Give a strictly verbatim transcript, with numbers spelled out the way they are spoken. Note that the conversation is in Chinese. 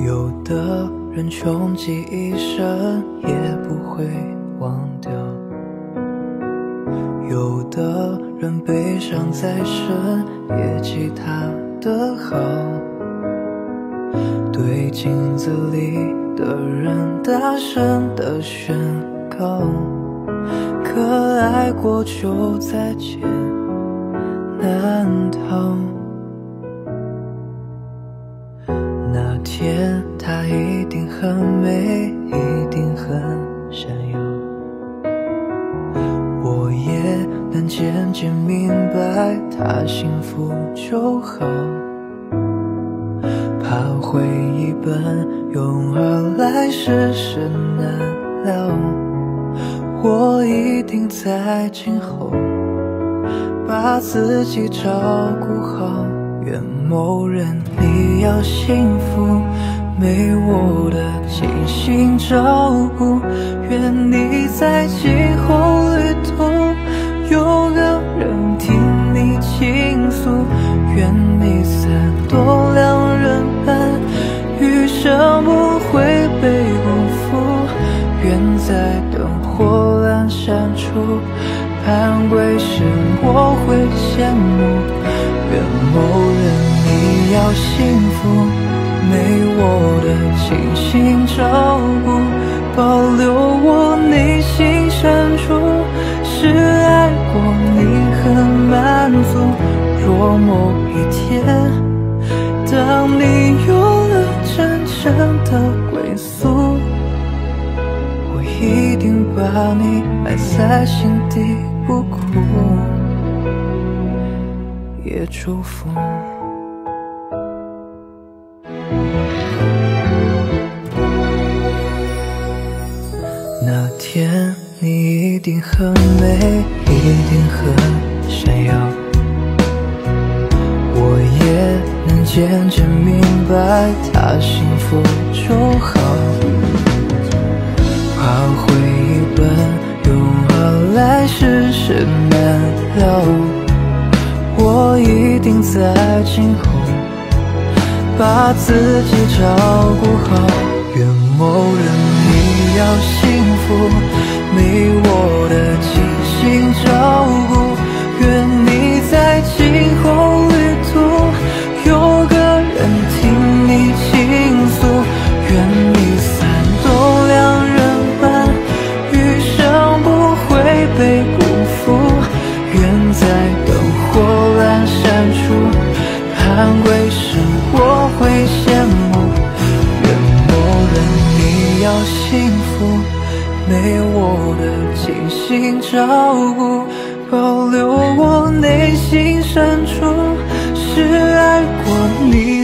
有的人穷极一生也不会忘掉，有的人悲伤再深也记他的好，对镜子里的人大声地宣告，可爱过就再见难逃。那天她一定很美，一定很闪耀，我也能渐渐明白她幸福就好，怕回忆奔涌而来世事难料，我一定在今后把自己照顾好。愿某人你要幸福，没我的精心照顾，愿你在今后旅途有个人听你倾诉，愿你伞多两人伴，余生不会被辜负，愿在灯火阑珊处盼归时我会羡慕，愿某人你要幸福，没我的精心照顾，保留我内心深处，是爱过你很满足。若某一天当你有了真正的归宿，我一定把你埋在心底不哭，也祝福。那天你一定很美，一定很闪耀，我也能渐渐明白她幸福就好，怕回忆奔涌而来世事难料，我一定在今后把自己照顾好。愿某人你要幸福，没我的精心照顾，愿你在今后旅途有个人听你倾诉，愿你伞多两人伴，余生不会被辜负，愿在灯火阑珊处盼归时我会羡慕，愿某人你要幸福，没我的精心照顾，保留我内心深处，是爱过你